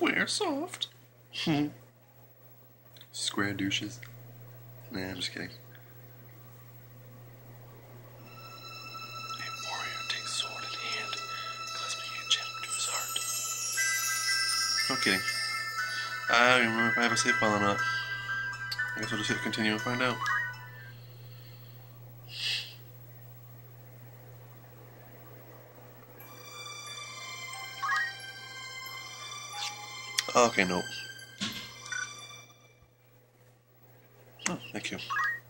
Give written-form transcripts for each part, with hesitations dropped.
Square soft. Square douches. Nah, I'm just kidding. A warrior takes sword in hand, clasping a gem to his heart. No kidding. I don't even remember if I have a save file or not. I guess I'll just hit continue and find out. Okay, nope. Oh, thank you.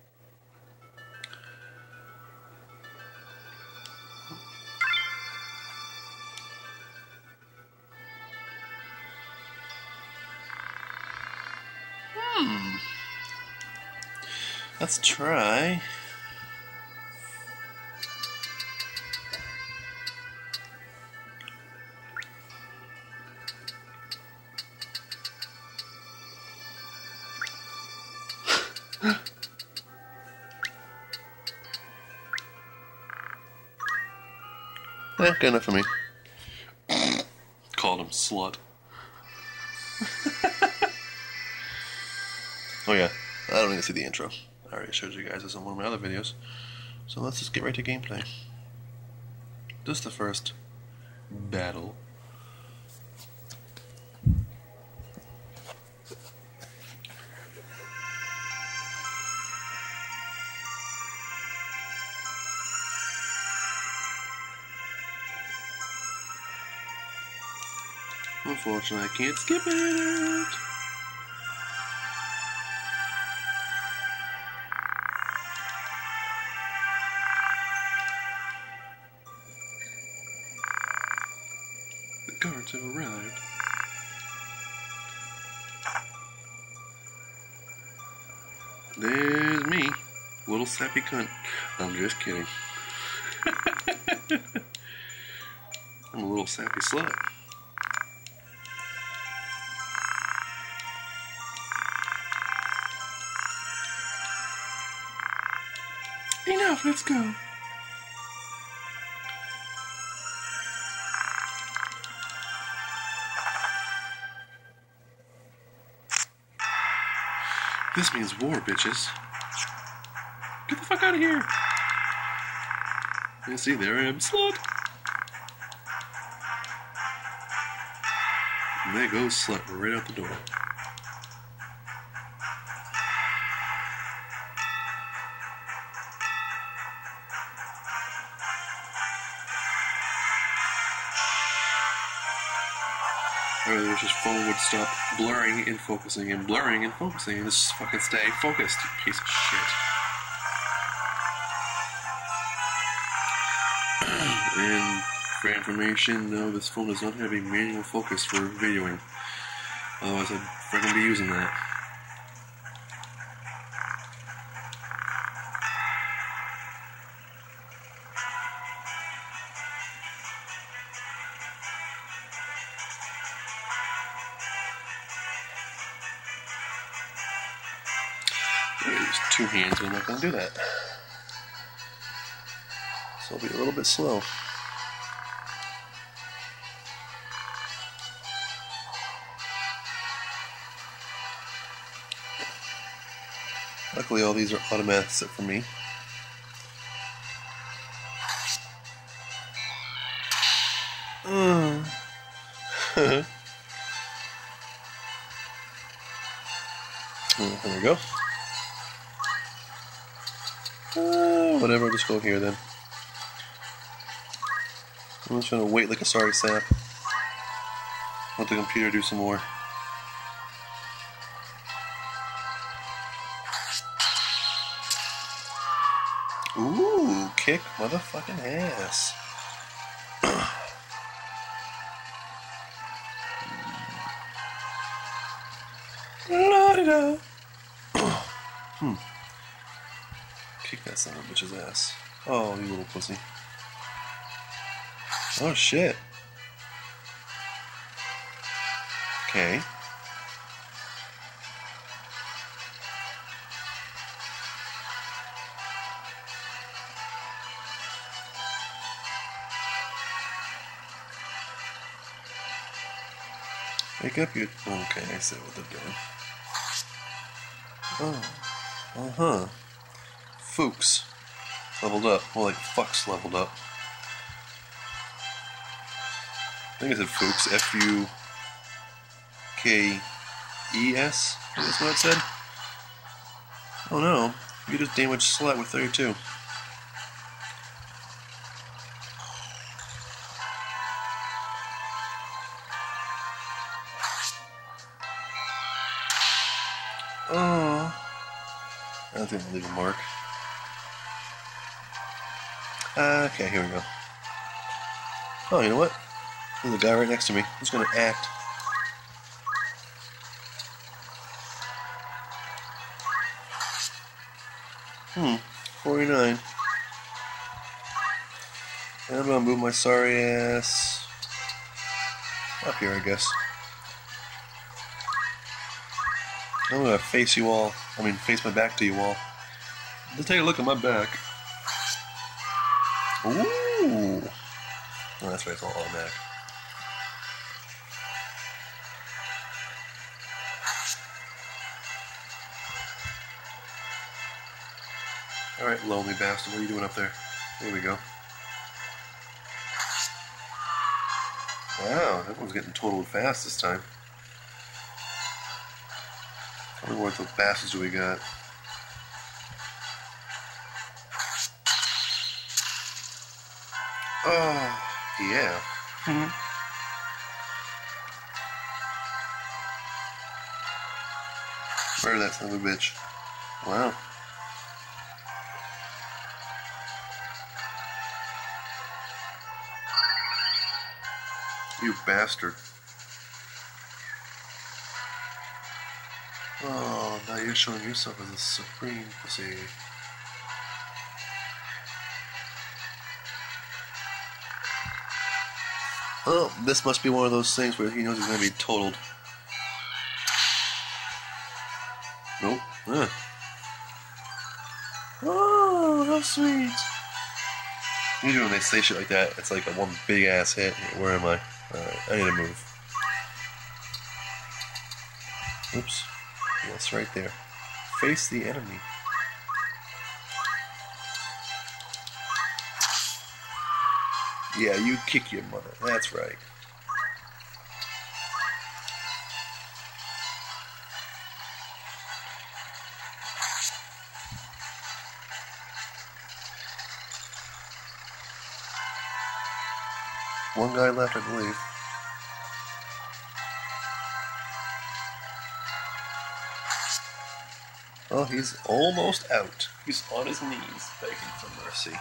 Let's try. Good enough for me. Called him slut. Oh yeah, I don't need to see the intro. I already showed you guys this in one of my other videos. So let's just get right to gameplay. This is the first battle. Unfortunately, I can't skip it. The guards have arrived. There's me, little sappy cunt. I'm just kidding. I'm a little sappy slut. Enough, let's go. This means war, bitches. Get the fuck out of here. You see, there I am, slut. And there goes slut right out the door. I really wish his phone would stop blurring and focusing and blurring and focusing and just fucking stay focused, you piece of shit. And for information, no, this phone does not have a manual focus for videoing. Otherwise I'd freaking be using that. I use two hands and I'm not going to do that. So I'll be a little bit slow. Luckily all these are automatic except for me. There we go. Whatever, just go here then. I'm just gonna wait like a sorry sap. Let the computer do some more. Ooh, kick motherfucking ass. La-da-da. Kick that son of a bitch's ass. Oh, you little pussy. Oh, shit. Okay. Pick up your... Okay, I see what they're doing. Oh. Uh-huh. Fuchs. Leveled up. Well, like, Fuchs leveled up. I think I said Fuchs. F-U-K-E-S. That's what it said? Oh no. You just damaged Slut with 32. Oh. I don't think I'll leave a mark. Okay, here we go. Oh, you know what? There's a guy right next to me. He's gonna act. 49. And I'm gonna move my sorry ass up here, I guess. I'm gonna face you all. I mean, face my back to you all. Let's take a look at my back. Ooh! Oh, that's right, it's all automatic. Alright, lonely bastard, what are you doing up there? There we go. Wow, that one's getting totaled fast this time. Tell me what those bastards do we got. Oh, yeah. Murder that son of a bitch. Wow. You bastard. Oh, now you're showing yourself as a supreme pussy. Oh, this must be one of those things where he knows he's going to be totaled. Nope. Oh, how sweet. Usually when they say shit like that, it's like a one big ass hit. Where am I? Alright, I need to move. Oops. Yes, right there. Face the enemy. Yeah, you kick your mother. That's right. One guy left, I believe. Well, he's almost out. He's on his knees, begging for mercy.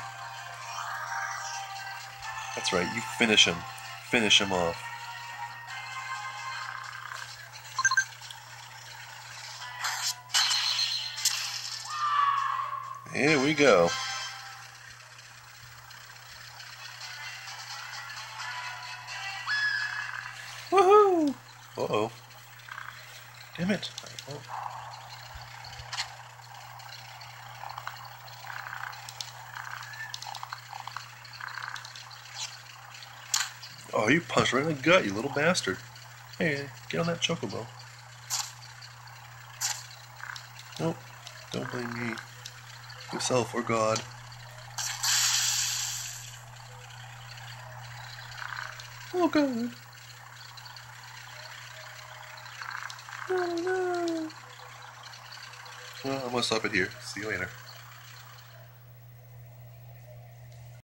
That's right, you finish him. Finish him off. Here we go. Woohoo! Uh-oh. Damn it. Oh, you punched right in the gut, you little bastard. Hey, get on that chocobo. Nope, don't blame me. Yourself or God. Oh, God. Oh, no. Well, I'm gonna stop it here. See you later.